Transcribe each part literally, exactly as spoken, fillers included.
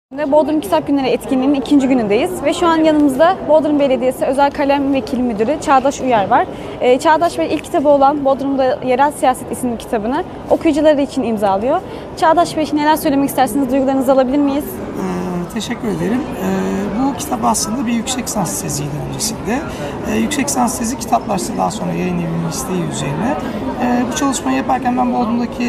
Bodrum Kitap Günleri etkinliğinin ikinci günündeyiz ve şu an yanımızda Bodrum Belediyesi Özel Kalem Vekili Müdürü Çağdaş Uyar var. Ee, Çağdaş Bey ilk kitabı olan Bodrum'da Yerel Siyaset isimli kitabını okuyucuları için imzalıyor. Çağdaş Bey neler söylemek istersiniz, duygularınızı alabilir miyiz? Ee, teşekkür ederim. Ee, bu kitap aslında bir yüksek lisans teziydi öncesinde. Ee, yüksek lisans tezi kitaplaştı daha sonra yayınlayabilme isteği üzerine. Ee, bu çalışmayı yaparken ben Bodrum'daki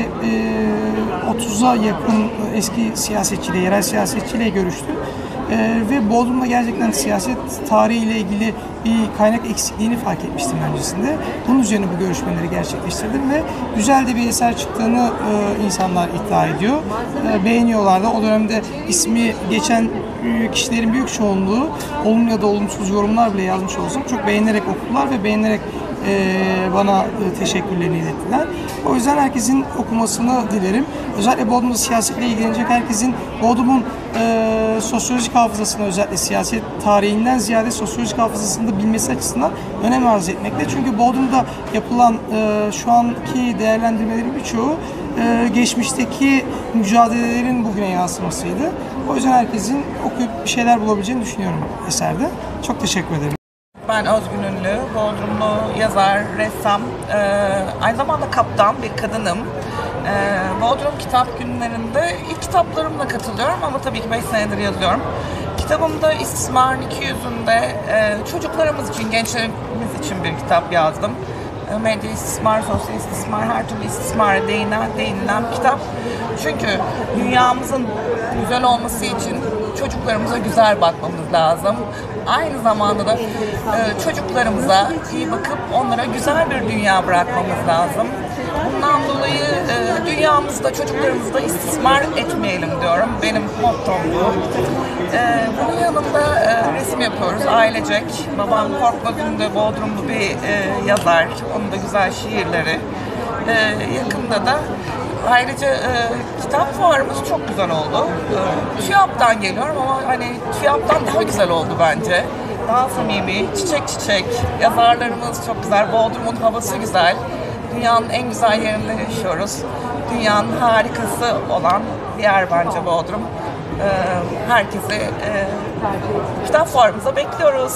e, otuza yakın eski siyasetçiyle, yerel siyasetçiyle görüştüm. Ee, ve Bodrum'da gerçekten siyaset tarihiyle ilgili bir kaynak eksikliğini fark etmiştim öncesinde. Bunun üzerine bu görüşmeleri gerçekleştirdim ve güzel de bir eser çıktığını e, insanlar iddia ediyor. E, beğeniyorlar da. O dönemde ismi geçen kişilerin büyük çoğunluğu olumlu ya da olumsuz yorumlar bile yazmış olsam çok beğenerek okudular ve beğenerek e, bana e, teşekkürlerini ilettiler. O yüzden herkesin okumasını dilerim. Özellikle Bodrum'da siyasetle ilgilenecek herkesin Bodrum'un e, sosyolojik hafızasını, özellikle siyaset tarihinden ziyade sosyolojik hafızasını da bilmesi açısından önem arz etmekte. Çünkü Bodrum'da yapılan e, şu anki değerlendirmelerin birçoğu e, geçmişteki mücadelelerin bugüne yansımasıydı. O yüzden herkesin okuyup bir şeyler bulabileceğini düşünüyorum eserde. Çok teşekkür ederim. Ben Özgün Ünlü, Bodrumlu yazar, ressam, e, aynı zamanda kaptan bir kadınım. E, Bodrum Kitap Günlerinde ilk kitaplarımla katılıyorum ama tabii ki beş senedir yazıyorum. Kitabımda istismarın iki yüzünde e, çocuklarımız için, gençlerimiz için bir kitap yazdım. E, medya istismar, sosyal istismar, her türlü istismara değinen, değinilen bir kitap. Çünkü dünyamızın güzel olması için çocuklarımıza güzel bakmamız lazım. Aynı zamanda da e, çocuklarımıza iyi bakıp onlara güzel bir dünya bırakmamız lazım. Bundan dolayı e, dünyamızda, çocuklarımızda istismar etmeyelim diyorum. Benim mottom bu. E, bunun yanında e, resim yapıyoruz ailecek. Babam Korkmaz Ünlü, Bodrumlu bir e, yazar. Onun da güzel şiirleri. E, yakında da ayrıca e, kitap fuarımız çok güzel oldu. E, TÜYAP'tan geliyorum ama hani TÜYAP'tan daha güzel oldu bence. Daha samimi, çiçek çiçek, yazarlarımız çok güzel, Bodrum'un havası güzel. Dünyanın en güzel yerinde yaşıyoruz. Dünyanın harikası olan bir yer bence Bodrum. E, herkesi e, kitap fuarımıza bekliyoruz.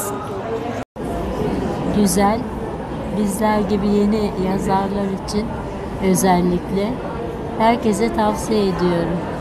Güzel, bizler gibi yeni yazarlar için özellikle herkese tavsiye ediyorum.